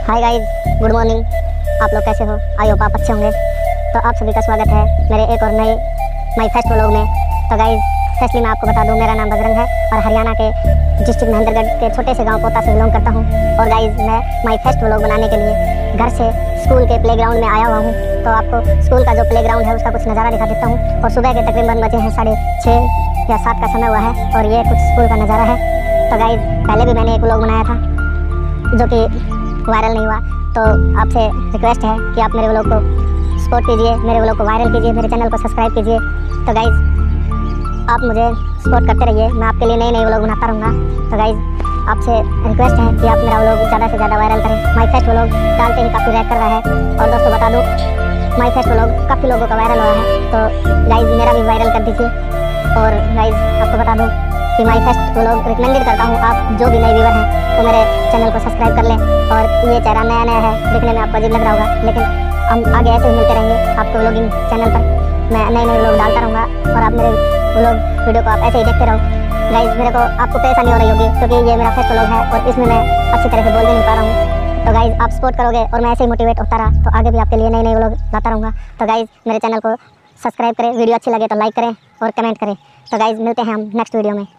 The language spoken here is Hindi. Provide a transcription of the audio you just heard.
Hi guys, good morning. आप लोग कैसे हो? आई होप आप अच्छे होंगे। तो आप सभी का स्वागत है मेरे एक और नए माई फेस्ट व्लॉग में। तो गाइस, फर्स्टली मैं आपको बता दूं, मेरा नाम बजरंग है और हरियाणा के डिस्ट्रिक्ट महेंद्रगढ़ के छोटे से गांव पोता से बिलोंग करता हूं। और गाइस, मैं माई फेस्ट व्लॉग बनाने के लिए घर से स्कूल के प्लेग्राउंड में आया हुआ हूँ। तो आपको स्कूल का जो प्लेग्राउंड है उसका कुछ नज़ारा दिखा देता हूँ। और सुबह के तकरीबन बजे हैं 6:30 या 7 का समय हुआ है और ये कुछ स्कूल का नज़ारा है। तो गाइस, पहले भी मैंने एक व्लॉग बनाया था जो कि वायरल नहीं हुआ। तो आपसे रिक्वेस्ट है कि आप मेरे व्लॉग को सपोर्ट कीजिए, मेरे व्लॉग को वायरल कीजिए, मेरे चैनल को सब्सक्राइब कीजिए। तो गाइज़, आप मुझे सपोर्ट करते रहिए, मैं आपके लिए नए नए व्लॉग बनाता रहूँगा। तो गाइज़, आपसे रिक्वेस्ट है कि आप मेरा व्लॉग ज़्यादा से ज़्यादा वायरल करें। माई फेस्ट व्लॉग डालते ही काफ़ी रैक कर रहा है। और दोस्तों बता दूँ, माई फेस्ट व्लॉग काफ़ी लोगों का वायरल हुआ है। तो गाइज़, मेरा भी वायरल कर दीजिए। और गाइज़, आपको बता दूँ कि माई फेस्ट व्लॉग रिकमेंडेड करता हूँ, आप जो भी नए व्यूअर हैं तो मेरे चैनल को सब्सक्राइब कर लें। और ये चेहरा नया नया है, देखने में आपको अजीब लग रहा होगा, लेकिन हम आगे ऐसे ही मिलते रहेंगे आपको व्लॉगिंग चैनल पर। मैं नए नए व्लॉग डालता रहूँगा और आप मेरे व्लॉग वीडियो को आप ऐसे ही देखते रहो। गाइज़, मेरे को आपको परेशानी हो रही होगी क्योंकि ये मेरा फर्स्ट व्लॉग है और इसमें मैं अच्छी तरह से बोल भी नहीं पा रहा हूँ। तो गाइज़, आप सपोर्ट करोगे और मैं ऐसे ही मोटिवेट होता रहा तो आगे भी आपके लिए नए नए व्लॉग लाता रहूँगा। तो गाइज़, मेरे चैनल को सब्सक्राइब करें, वीडियो अच्छी लगे तो लाइक करें और कमेंट करें। तो गाइज़, मिलते हैं हम नेक्स्ट वीडियो में।